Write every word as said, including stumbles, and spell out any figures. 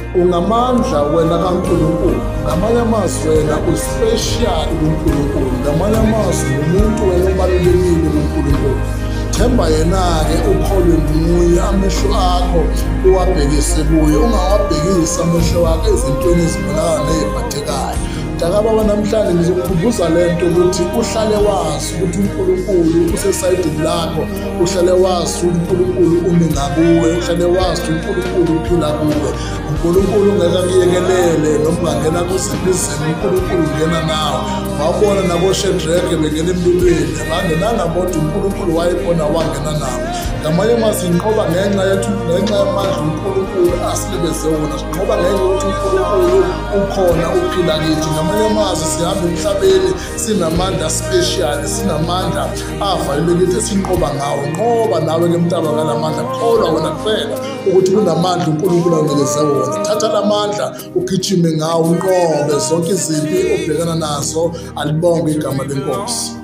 ungamandla wena kaNkulunkulu, ngamanye amazwi wena uspecial kuNkulunkulu, ngamanye amazwi umuntu wena obalulekile kuNkulunkulu. Themba yena-ke ukholwe nguye, amehlo akho uwabhekise kuye, ungawabhekisi amehlo akho ezintweni ezibonakala neziphathekayo. Mntakababa, namhlanje ngizokukhumbuza le nto ukuthi uhlale wazi ukuthi uNkulunkulu usesayidini lakho, uhlale wazi ukuthi uNkulunkulu umi ngakuwe, uhlale wazi ukuthi uNkulunkulu uphila kuwe. uNkulunkulu ngeke akuyekelele noma ungangena kuziphi izimo, uNkulunkulu ungena nawe. Wabona naboShedrake bengena emlilweni, bangenanga bodwa, uNkulunkulu wayekhona wangena nabo. Ngamanye amazwi sinqoba ngenxa yethu, ngenxa yamandla uNkulunkulu asilebeze wona, sinqoba ngenxa yokuthi uNkulunkulu ukhona uphila kithi. Ngamanye amazwi sihamba emhlabeni sinamandla special, sinamandla avalelwe kithi esinqoba ngawo. Nqoba nawe-ke mntaba ngalamandla, kholwa wena kuphela ukuthi kunamandla uNkulunkulu anikeze wona. Thatha la mandla ugijime ngawo, unqobe zonke izimpi obhekana nazo. Alibonge igama leNkosi.